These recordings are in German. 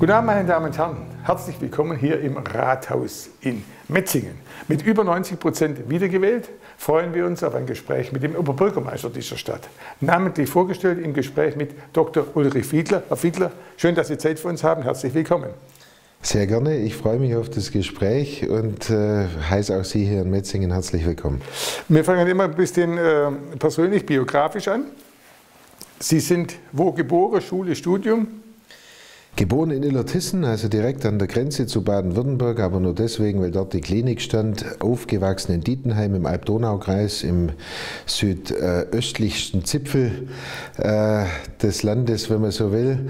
Guten Abend, meine Damen und Herren. Herzlich willkommen hier im Rathaus in Metzingen. Mit über 90% wiedergewählt freuen wir uns auf ein Gespräch mit dem Oberbürgermeister dieser Stadt. Namentlich vorgestellt im Gespräch mit Dr. Ulrich Fiedler. Herr Fiedler, schön, dass Sie Zeit für uns haben. Herzlich willkommen. Sehr gerne. Ich freue mich auf das Gespräch und heiße auch Sie hier in Metzingen herzlich willkommen. Wir fangen immer ein bisschen persönlich, biografisch an. Sie sind wo geboren, Schule, Studium? Geboren in Illertissen, also direkt an der Grenze zu Baden-Württemberg, aber nur deswegen, weil dort die Klinik stand. Aufgewachsen in Dietenheim im Alb-Donau-Kreis, im südöstlichsten Zipfel des Landes, wenn man so will.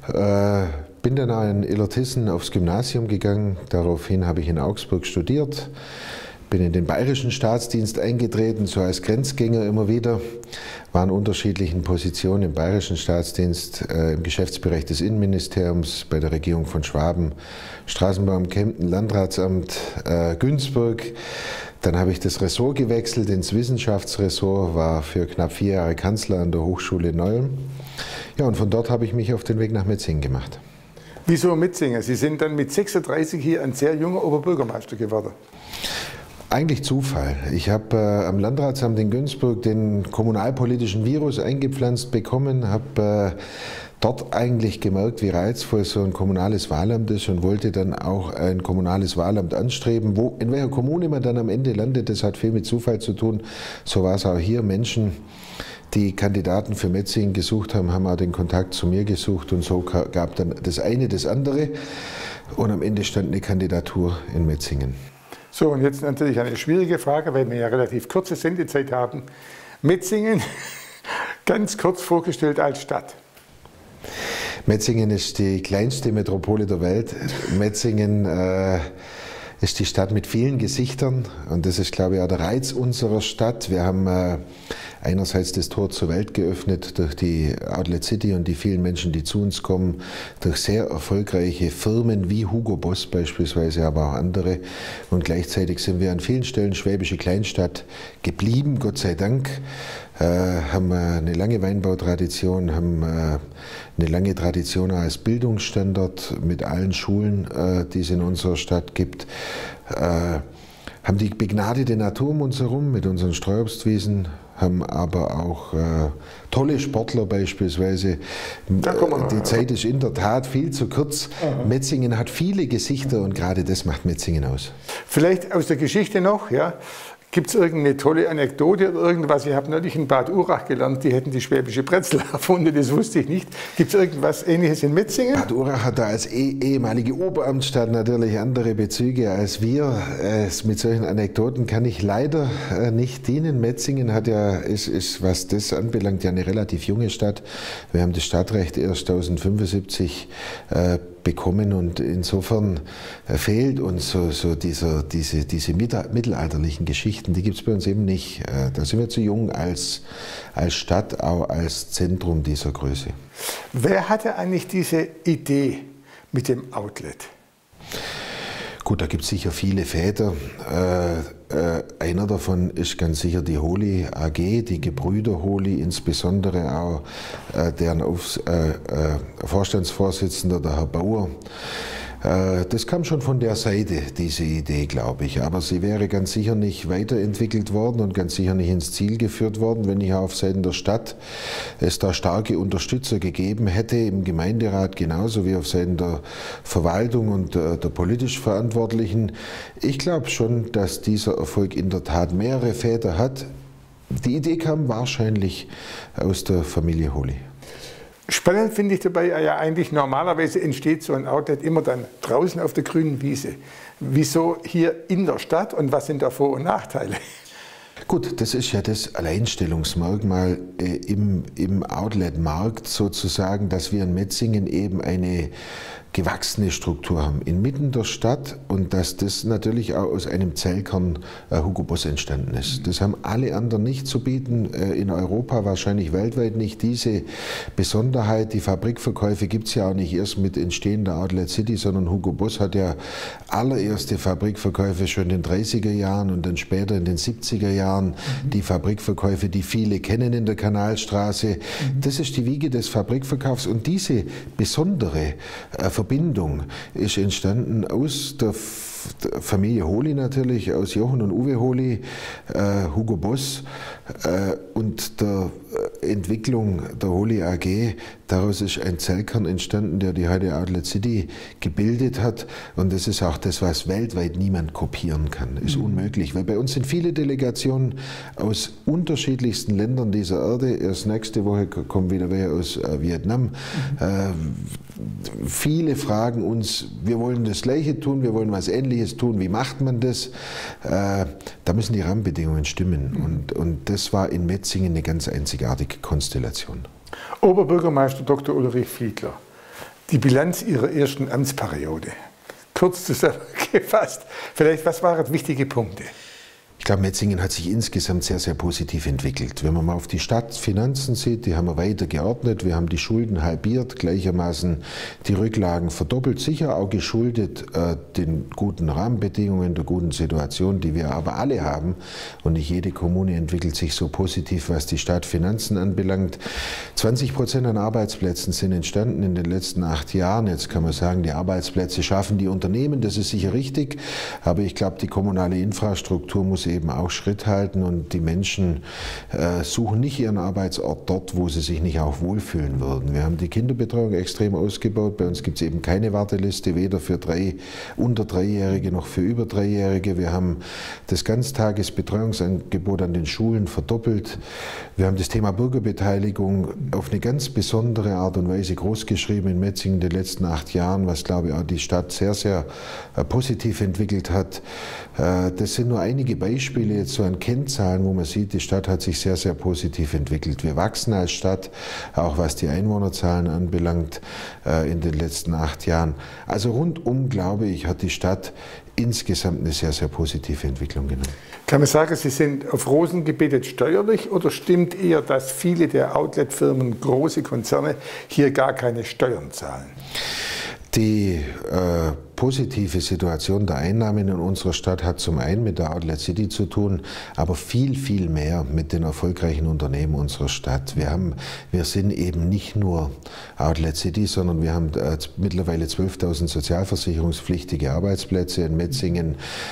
Bin dann auch in Illertissen aufs Gymnasium gegangen, daraufhin habe ich in Augsburg studiert. Bin in den bayerischen Staatsdienst eingetreten, so als Grenzgänger immer wieder, war in unterschiedlichen Positionen im bayerischen Staatsdienst, im Geschäftsbereich des Innenministeriums, bei der Regierung von Schwaben, Straßenbahn Kempten, Landratsamt Günzburg. Dann habe ich das Ressort gewechselt ins Wissenschaftsressort, war für knapp 4 Jahre Kanzler an der Hochschule Neulm. Ja, und von dort habe ich mich auf den Weg nach Metzingen gemacht. Wieso Metzingen? Sie sind dann mit 36 hier ein sehr junger Oberbürgermeister geworden. Eigentlich Zufall. Ich habe am Landratsamt in Günzburg den kommunalpolitischen Virus eingepflanzt bekommen, habe dort eigentlich gemerkt, wie reizvoll so ein kommunales Wahlamt ist und wollte dann auch ein kommunales Wahlamt anstreben. In welcher Kommune man dann am Ende landet, das hat viel mit Zufall zu tun. So war es auch hier. Menschen, die Kandidaten für Metzingen gesucht haben, haben auch den Kontakt zu mir gesucht und so gab dann das eine das andere und am Ende stand eine Kandidatur in Metzingen. So, und jetzt natürlich eine schwierige Frage, weil wir ja relativ kurze Sendezeit haben. Metzingen, ganz kurz vorgestellt als Stadt. Metzingen ist die kleinste Metropole der Welt. Metzingen ist die Stadt mit vielen Gesichtern und das ist, glaube ich, auch der Reiz unserer Stadt. Wir haben einerseits das Tor zur Welt geöffnet durch die Outlet City und die vielen Menschen, die zu uns kommen, durch sehr erfolgreiche Firmen wie Hugo Boss beispielsweise, aber auch andere. Und gleichzeitig sind wir an vielen Stellen schwäbische Kleinstadt geblieben, Gott sei Dank. Haben eine lange Weinbautradition, haben eine lange Tradition als Bildungsstandard mit allen Schulen, die es in unserer Stadt gibt. Haben die begnadete Natur um uns herum mit unseren Streuobstwiesen, haben aber auch tolle Sportler beispielsweise. Die Zeit ist in der Tat viel zu kurz. Metzingen hat viele Gesichter und gerade das macht Metzingen aus. Vielleicht aus der Geschichte noch, ja. Gibt es irgendeine tolle Anekdote oder irgendwas? Ich habe neulich in Bad Urach gelernt, die hätten die schwäbische Brezel erfunden, das wusste ich nicht. Gibt es irgendwas Ähnliches in Metzingen? Bad Urach hat da als ehemalige Oberamtsstadt natürlich andere Bezüge als wir. Mit solchen Anekdoten kann ich leider nicht dienen. Metzingen hat ist, was das anbelangt, ja eine relativ junge Stadt. Wir haben das Stadtrecht erst 1075 bekommen und insofern fehlt uns diese mittelalterlichen Geschichten, die gibt es bei uns eben nicht. Da sind wir zu jung als Stadt, auch als Zentrum dieser Größe. Wer hatte eigentlich diese Idee mit dem Outlet? Gut, da gibt es sicher viele Väter. Einer davon ist ganz sicher die Holy AG, die Gebrüder Holy, insbesondere auch deren Vorstandsvorsitzender, der Herr Bauer. Das kam schon von der Seite, diese Idee, glaube ich. Aber sie wäre ganz sicher nicht weiterentwickelt worden und ganz sicher nicht ins Ziel geführt worden, wenn nicht auf Seiten der Stadt es da starke Unterstützer gegeben hätte, im Gemeinderat genauso wie auf Seiten der Verwaltung und der politisch Verantwortlichen. Ich glaube schon, dass dieser Erfolg in der Tat mehrere Väter hat. Die Idee kam wahrscheinlich aus der Familie Holy. Spannend finde ich dabei, ja eigentlich normalerweise entsteht so ein Outlet immer dann draußen auf der grünen Wiese. Wieso hier in der Stadt und was sind da Vor- und Nachteile? Gut, das ist ja das Alleinstellungsmerkmal im Outlet-Markt sozusagen, dass wir in Metzingen eben eine gewachsene Struktur haben, inmitten der Stadt und dass das natürlich auch aus einem Zellkern Hugo Boss entstanden ist. Das haben alle anderen nicht zu bieten, in Europa wahrscheinlich weltweit nicht. Diese Besonderheit, die Fabrikverkäufe gibt es ja auch nicht erst mit Entstehen der Outlet City, sondern Hugo Boss hat ja allererste Fabrikverkäufe schon in den 30er Jahren und dann später in den 70er Jahren. Die Fabrikverkäufe, die viele kennen in der Kanalstraße, das ist die Wiege des Fabrikverkaufs und diese besondere Verbindung Verbindung ist entstanden aus der Familie Holy natürlich, aus Jochen und Uwe Holy, Hugo Boss und der Entwicklung der Holy AG. Daraus ist ein Zellkern entstanden, der die heute Outlet City gebildet hat. Und das ist auch das, was weltweit niemand kopieren kann. Ist unmöglich, weil bei uns sind viele Delegationen aus unterschiedlichsten Ländern dieser Erde. Erst nächste Woche kommen wieder welche aus Vietnam. Viele fragen uns, wir wollen das Gleiche tun, wir wollen was Ähnliches tun, wie macht man das? Da müssen die Rahmenbedingungen stimmen. Und das war in Metzingen eine ganz einzigartige Konstellation. Oberbürgermeister Dr. Ulrich Fiedler, die Bilanz Ihrer ersten Amtsperiode, kurz zusammengefasst, vielleicht was waren wichtige Punkte? Ich glaube, Metzingen hat sich insgesamt sehr, sehr positiv entwickelt. Wenn man mal auf die Stadtfinanzen sieht, die haben wir weiter geordnet. Wir haben die Schulden halbiert, gleichermaßen die Rücklagen verdoppelt. Sicher auch geschuldet den guten Rahmenbedingungen, der guten Situation, die wir aber alle haben. Und nicht jede Kommune entwickelt sich so positiv, was die Stadtfinanzen anbelangt. 20% an Arbeitsplätzen sind entstanden in den letzten 8 Jahren. Jetzt kann man sagen, die Arbeitsplätze schaffen die Unternehmen. Das ist sicher richtig. Aber ich glaube, die kommunale Infrastruktur muss eben auch Schritt halten und die Menschen suchen nicht ihren Arbeitsort dort, wo sie sich nicht auch wohlfühlen würden. Wir haben die Kinderbetreuung extrem ausgebaut. Bei uns gibt es eben keine Warteliste, weder für unter 3-Jährige noch für über 3-Jährige. Wir haben das Ganztagesbetreuungsangebot an den Schulen verdoppelt. Wir haben das Thema Bürgerbeteiligung auf eine ganz besondere Art und Weise großgeschrieben in Metzingen in den letzten 8 Jahren, was, glaube ich, auch die Stadt sehr, sehr positiv entwickelt hat. Das sind nur einige Beispiele jetzt so an Kennzahlen, wo man sieht, die Stadt hat sich sehr, sehr positiv entwickelt. Wir wachsen als Stadt, auch was die Einwohnerzahlen anbelangt, in den letzten 8 Jahren. Also rundum, glaube ich, hat die Stadt insgesamt eine sehr, sehr positive Entwicklung genommen. Kann man sagen, Sie sind auf Rosen gebettet steuerlich oder stimmt eher, dass viele der Outlet-Firmen, große Konzerne, hier gar keine Steuern zahlen? Die positive Situation der Einnahmen in unserer Stadt hat zum einen mit der Outlet City zu tun, aber viel, viel mehr mit den erfolgreichen Unternehmen unserer Stadt. Wir sind eben nicht nur Outlet City, sondern wir haben mittlerweile 12.000 sozialversicherungspflichtige Arbeitsplätze in Metzingen,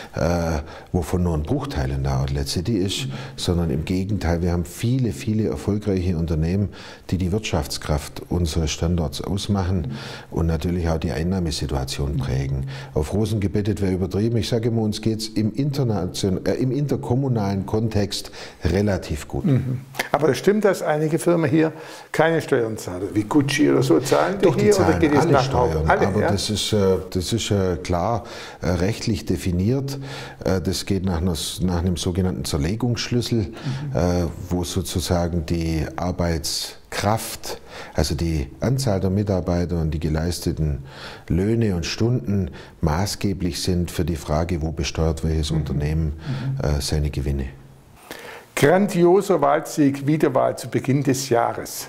wovon nur ein Bruchteil in der Outlet City ist, sondern im Gegenteil, wir haben viele, viele erfolgreiche Unternehmen, die die Wirtschaftskraft unseres Standorts ausmachen und natürlich auch die Einnahmesituation prägen. Auf Rosen gebettet wäre übertrieben. Ich sage immer, uns geht es im interkommunalen Kontext relativ gut. Aber es stimmt, dass einige Firmen hier keine Steuern zahlen, wie Gucci oder so, zahlen die Doch, die hier zahlen oder geht es alle nach Steuern, alle, aber ja? das ist klar rechtlich definiert. Das geht nach einem sogenannten Zerlegungsschlüssel, wo sozusagen die Arbeitskraft, also die Anzahl der Mitarbeiter und die geleisteten Löhne und Stunden maßgeblich sind für die Frage, wo besteuert welches Unternehmen seine Gewinne. Grandioser Wahlsieg, Wiederwahl zu Beginn des Jahres.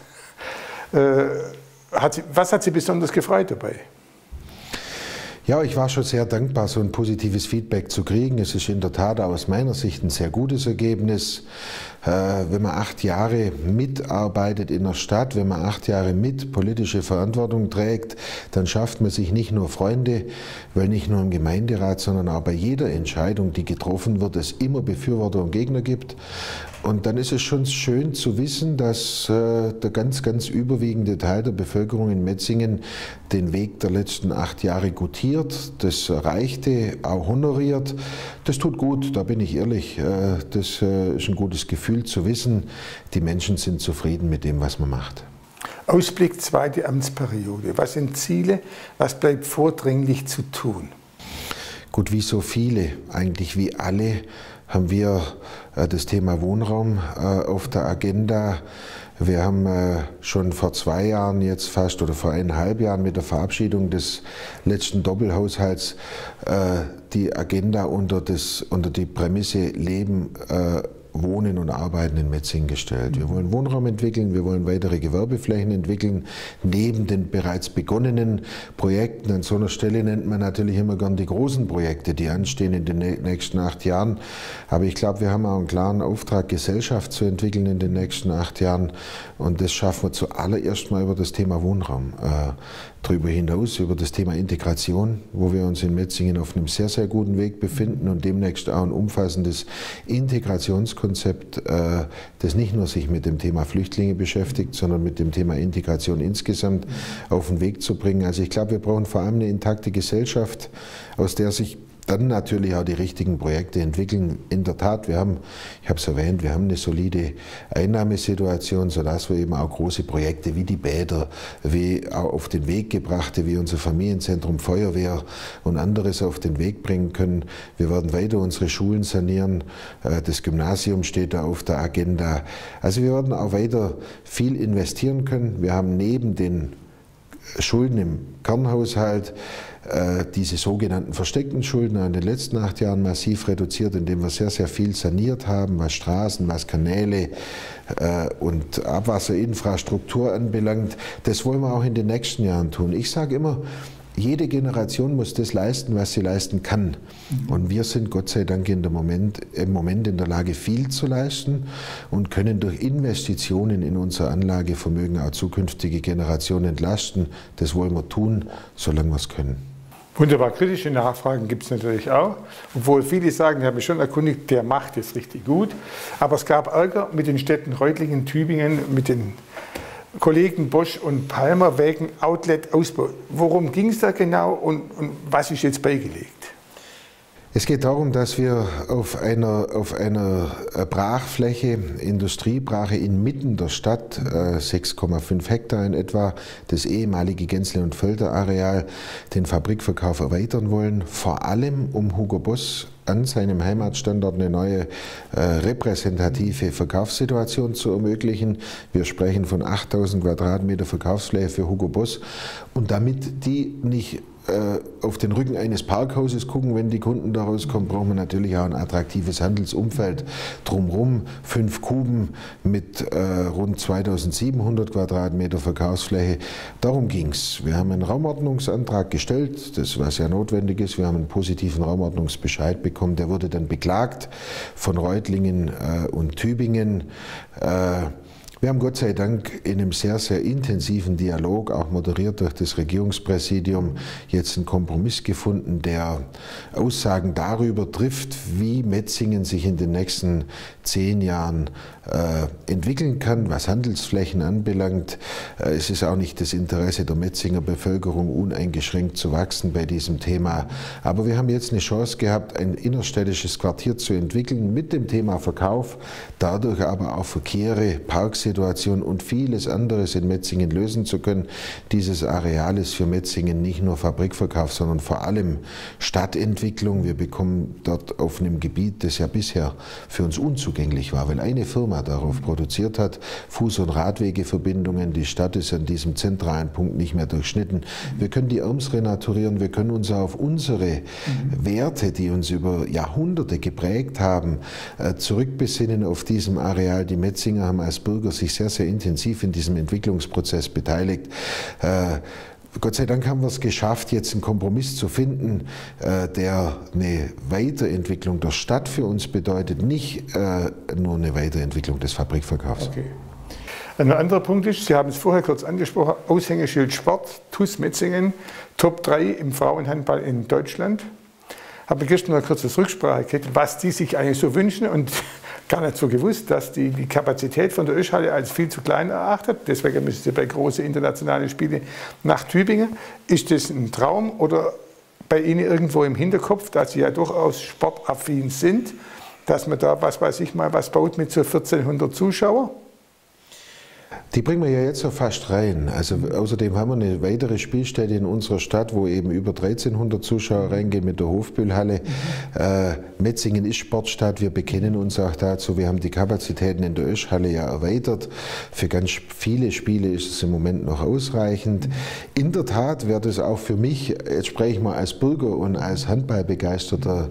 Was hat Sie besonders gefreut dabei? Ja, ich war schon sehr dankbar, so ein positives Feedback zu kriegen. Es ist in der Tat aus meiner Sicht ein sehr gutes Ergebnis. Wenn man 8 Jahre mitarbeitet in der Stadt, wenn man 8 Jahre mit politische Verantwortung trägt, dann schafft man sich nicht nur Freunde, weil nicht nur im Gemeinderat, sondern auch bei jeder Entscheidung, die getroffen wird, es immer Befürworter und Gegner gibt. Und dann ist es schon schön zu wissen, dass der ganz, ganz überwiegende Teil der Bevölkerung in Metzingen den Weg der letzten 8 Jahre gutiert, das Erreichte auch honoriert. Das tut gut, da bin ich ehrlich. Das ist ein gutes Gefühl zu wissen, die Menschen sind zufrieden mit dem, was man macht. Ausblick 2. Amtsperiode. Was sind Ziele? Was bleibt vordringlich zu tun? Gut, wie so viele, eigentlich wie alle, haben wir das Thema Wohnraum auf der Agenda. Wir haben schon vor 2 Jahren jetzt fast oder vor 1,5 Jahren mit der Verabschiedung des letzten Doppelhaushalts die Agenda unter die Prämisse Leben, Wohnen und Arbeiten in Metzingen gestellt. Wir wollen Wohnraum entwickeln, wir wollen weitere Gewerbeflächen entwickeln, neben den bereits begonnenen Projekten. An so einer Stelle nennt man natürlich immer gern die großen Projekte, die anstehen in den nächsten 8 Jahren. Aber ich glaube, wir haben auch einen klaren Auftrag, Gesellschaft zu entwickeln in den nächsten 8 Jahren. Und das schaffen wir zuallererst mal über das Thema Wohnraum. darüber hinaus über das Thema Integration, wo wir uns in Metzingen auf einem sehr, sehr guten Weg befinden und demnächst auch ein umfassendes Integrationskonzept, das nicht nur sich mit dem Thema Flüchtlinge beschäftigt, sondern mit dem Thema Integration insgesamt auf den Weg zu bringen. Also ich glaube, wir brauchen vor allem eine intakte Gesellschaft, aus der sich dann natürlich auch die richtigen Projekte entwickeln. In der Tat, ich habe es erwähnt, wir haben eine solide Einnahmesituation, sodass wir eben auch große Projekte wie die Bäder, wie auch auf den Weg gebrachte, wie unser Familienzentrum, Feuerwehr und anderes auf den Weg bringen können. Wir werden weiter unsere Schulen sanieren, das Gymnasium steht da auf der Agenda. Also wir werden auch weiter viel investieren können. Wir haben neben den Schulden im Kernhaushalt diese sogenannten versteckten Schulden in den letzten 8 Jahren massiv reduziert, indem wir sehr, sehr viel saniert haben, was Straßen, was Kanäle und Abwasserinfrastruktur anbelangt. Das wollen wir auch in den nächsten Jahren tun. Ich sage immer, jede Generation muss das leisten, was sie leisten kann. Und wir sind Gott sei Dank im Moment in der Lage, viel zu leisten und können durch Investitionen in unser Anlagevermögen auch zukünftige Generationen entlasten. Das wollen wir tun, solange wir es können. Wunderbar, kritische Nachfragen gibt es natürlich auch, obwohl viele sagen, ich habe mich schon erkundigt, der macht es richtig gut. Aber es gab Ärger mit den Städten Reutlingen, Tübingen, mit den Kollegen Bosch und Palmer wegen Outlet-Ausbau. Worum ging es da genau und was ist jetzt beigelegt? Es geht darum, dass wir auf einer Brachfläche, Industriebrache inmitten der Stadt, 6,5 Hektar in etwa, das ehemalige Gensler- und Völter-Areal, den Fabrikverkauf erweitern wollen, vor allem um Hugo Boss an seinem Heimatstandort eine neue repräsentative Verkaufssituation zu ermöglichen. Wir sprechen von 8.000 Quadratmeter Verkaufsfläche für Hugo Boss und damit die nicht auf den Rücken eines Parkhauses gucken, wenn die Kunden da rauskommen, brauchen wir natürlich auch ein attraktives Handelsumfeld drumherum. 5 Kuben mit rund 2.700 Quadratmeter Verkaufsfläche. Darum ging es. Wir haben einen Raumordnungsantrag gestellt, das was ja notwendig ist. Wir haben einen positiven Raumordnungsbescheid bekommen. Der wurde dann beklagt von Reutlingen und Tübingen. Wir haben Gott sei Dank in einem sehr, sehr intensiven Dialog, auch moderiert durch das Regierungspräsidium, jetzt einen Kompromiss gefunden, der Aussagen darüber trifft, wie Metzingen sich in den nächsten 10 Jahren entwickeln kann, was Handelsflächen anbelangt. Es ist auch nicht das Interesse der Metzinger Bevölkerung, uneingeschränkt zu wachsen bei diesem Thema. Aber wir haben jetzt eine Chance gehabt, ein innerstädtisches Quartier zu entwickeln mit dem Thema Verkauf, dadurch aber auch Verkehre, Parksituation und vieles anderes in Metzingen lösen zu können. Dieses Areal ist für Metzingen nicht nur Fabrikverkauf, sondern vor allem Stadtentwicklung. Wir bekommen dort auf einem Gebiet, das ja bisher für uns unzugänglich war, weil eine Firma darauf produziert hat, Fuß- und Radwegeverbindungen. Die Stadt ist an diesem zentralen Punkt nicht mehr durchschnitten. Wir können die Erms renaturieren, wir können uns auf unsere Werte, die uns über Jahrhunderte geprägt haben, zurückbesinnen auf diesem Areal. Die Metzinger haben als Bürger sich sehr, sehr intensiv in diesem Entwicklungsprozess beteiligt. Gott sei Dank haben wir es geschafft, jetzt einen Kompromiss zu finden, der eine Weiterentwicklung der Stadt für uns bedeutet, nicht nur eine Weiterentwicklung des Fabrikverkaufs. Okay. Ein anderer Punkt ist, Sie haben es vorher kurz angesprochen, Aushängeschild Sport, TuS Metzingen, Top 3 im Frauenhandball in Deutschland. Habe gestern noch kurz das Rücksprache gekriegt, was die sich eigentlich so wünschen und gar nicht so gewusst, dass die Kapazität von der Oeschhalle als viel zu klein erachtet. Deswegen müssen sie bei großen internationalen Spielen nach Tübingen. Ist das ein Traum oder bei Ihnen irgendwo im Hinterkopf, dass Sie ja durchaus sportaffin sind, dass man da, was weiß ich mal, was baut mit so 1400 Zuschauern? Die bringen wir ja jetzt so fast rein. Also außerdem haben wir eine weitere Spielstätte in unserer Stadt, wo eben über 1300 Zuschauer reingehen mit der Hofbühlhalle. Metzingen ist Sportstadt, wir bekennen uns auch dazu. Wir haben die Kapazitäten in der Oeschhalle ja erweitert. Für ganz viele Spiele ist es im Moment noch ausreichend. In der Tat wäre das auch für mich, jetzt spreche ich mal als Bürger und als handballbegeisterter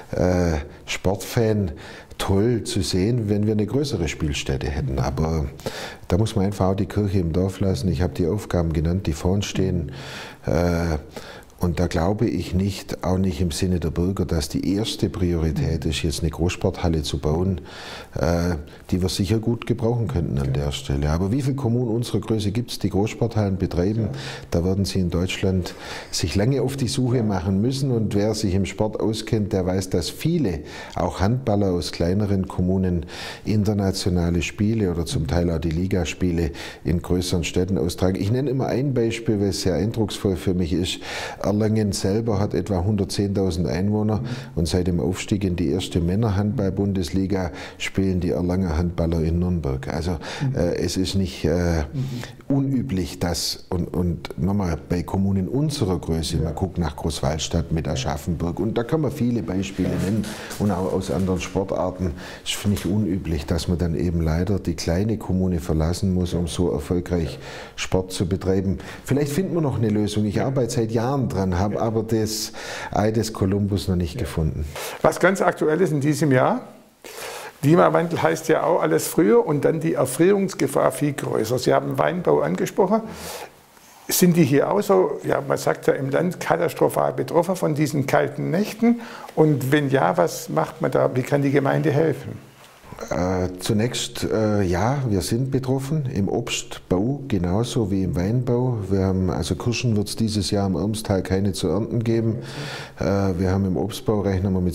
Sportfan, toll zu sehen, wenn wir eine größere Spielstätte hätten. Aber da muss man einfach auch die Kirche im Dorf lassen. Ich habe die Aufgaben genannt, die vor uns stehen. Und da glaube ich nicht, auch nicht im Sinne der Bürger, dass die erste Priorität ist, jetzt eine Großsporthalle zu bauen, die wir sicher gut gebrauchen könnten an der Stelle. Aber wie viele Kommunen unserer Größe gibt es, die Großsporthallen betreiben? Da werden sie in Deutschland sich lange auf die Suche machen müssen. Und wer sich im Sport auskennt, der weiß, dass viele, auch Handballer aus kleineren Kommunen, internationale Spiele oder zum Teil auch die Ligaspiele in größeren Städten austragen. Ich nenne immer ein Beispiel, weil es sehr eindrucksvoll für mich ist. Erlangen selber hat etwa 110.000 Einwohner und seit dem Aufstieg in die erste Männerhandball-Bundesliga spielen die Erlanger Handballer in Nürnberg. Also es ist nicht unüblich, dass, und nochmal bei Kommunen unserer Größe, man guckt nach Großwallstadt mit Aschaffenburg und da kann man viele Beispiele nennen und auch aus anderen Sportarten, ist finde ich unüblich, dass man dann eben leider die kleine Kommune verlassen muss, um so erfolgreich Sport zu betreiben. Vielleicht finden wir noch eine Lösung. Ich arbeite seit Jahren dran, habe aber das Ei des Kolumbus noch nicht gefunden. Was ganz aktuell ist in diesem Jahr, Klimawandel heißt ja auch alles früher und dann die Erfrierungsgefahr viel größer. Sie haben Weinbau angesprochen. Sind die hier auch so, ja, man sagt ja im Land, katastrophal betroffen von diesen kalten Nächten? Und wenn ja, was macht man da? Wie kann die Gemeinde helfen? Zunächst, ja, wir sind betroffen, im Obstbau genauso wie im Weinbau. Wir haben, also Kirschen wird es dieses Jahr im Irmstal keine zu ernten geben. Wir haben im Obstbau, rechnen wir mit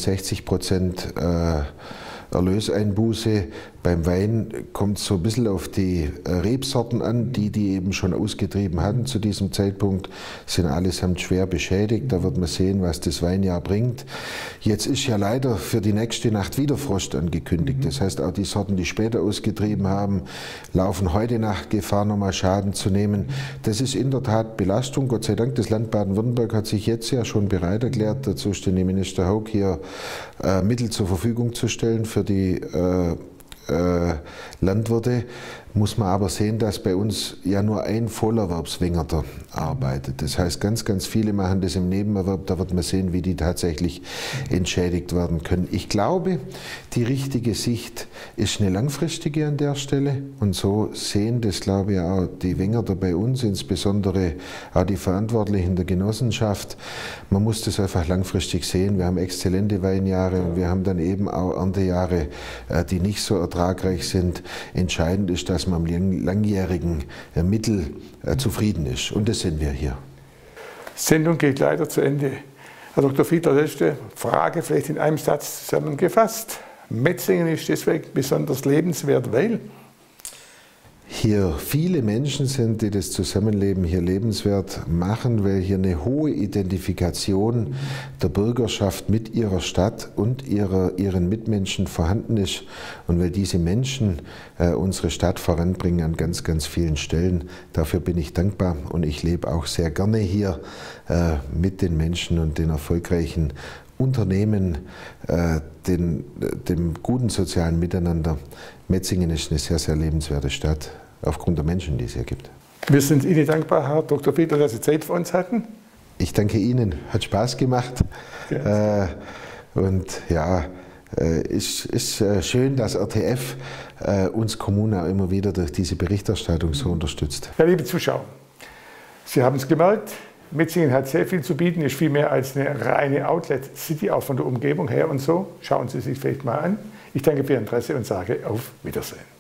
60% Erlöseinbuße. Beim Wein kommt es so ein bisschen auf die Rebsorten an, die eben schon ausgetrieben hatten zu diesem Zeitpunkt, sind allesamt schwer beschädigt. Da wird man sehen, was das Weinjahr bringt. Jetzt ist ja leider für die nächste Nacht wieder Frost angekündigt. Das heißt, auch die Sorten, die später ausgetrieben haben, laufen heute Nacht Gefahr, nochmal Schaden zu nehmen. Das ist in der Tat Belastung. Gott sei Dank, das Land Baden-Württemberg hat sich jetzt ja schon bereit erklärt, der zuständige Minister Haug hier Mittel zur Verfügung zu stellen für die Landwirte. Muss man aber sehen, dass bei uns ja nur ein Vollerwerbswingerter arbeitet. Das heißt, ganz, ganz viele machen das im Nebenerwerb. Da wird man sehen, wie die tatsächlich entschädigt werden können. Ich glaube, die richtige Sicht ist eine langfristige an der Stelle. Und so sehen das, glaube ich, auch die Wingerter bei uns, insbesondere auch die Verantwortlichen der Genossenschaft. Man muss das einfach langfristig sehen. Wir haben exzellente Weinjahre und wir haben dann eben auch Erntejahre, die nicht so ertragreich sind. Entscheidend ist, dass man am langjährigen Mittel zufrieden ist. Und das sind wir hier. Sendung geht leider zu Ende. Herr Dr. Fiedler, letzte Frage, vielleicht in einem Satz zusammengefasst. Metzingen ist deswegen besonders lebenswert, weil hier viele Menschen sind, die das Zusammenleben hier lebenswert machen, weil hier eine hohe Identifikation der Bürgerschaft mit ihrer Stadt und ihren Mitmenschen vorhanden ist und weil diese Menschen unsere Stadt voranbringen an ganz, ganz vielen Stellen. Dafür bin ich dankbar und ich lebe auch sehr gerne hier mit den Menschen und den erfolgreichen Unternehmen, dem guten sozialen Miteinander. Metzingen ist eine sehr, sehr lebenswerte Stadt, aufgrund der Menschen, die es hier gibt. Wir sind Ihnen dankbar, Herr Dr. Fiedler, dass Sie Zeit für uns hatten. Ich danke Ihnen, hat Spaß gemacht. Ja. Und ja, ist schön, dass RTF uns Kommunen auch immer wieder durch diese Berichterstattung so unterstützt. Ja, liebe Zuschauer, Sie haben es gemerkt, Metzingen hat sehr viel zu bieten, ist viel mehr als eine reine Outlet-City, auch von der Umgebung her und so. Schauen Sie sich vielleicht mal an. Ich danke für Ihr Interesse und sage auf Wiedersehen.